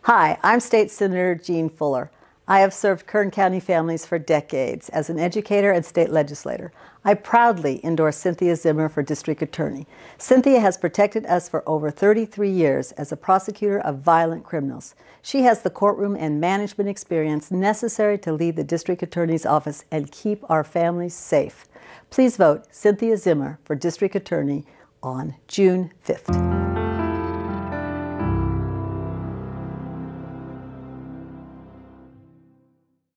Hi, I'm State Senator Jean Fuller. I have served Kern County families for decades as an educator and state legislator. I proudly endorse Cynthia Zimmer for District Attorney. Cynthia has protected us for over 33 years as a prosecutor of violent criminals. She has the courtroom and management experience necessary to lead the District Attorney's office and keep our families safe. Please vote Cynthia Zimmer for District Attorney on June 5th.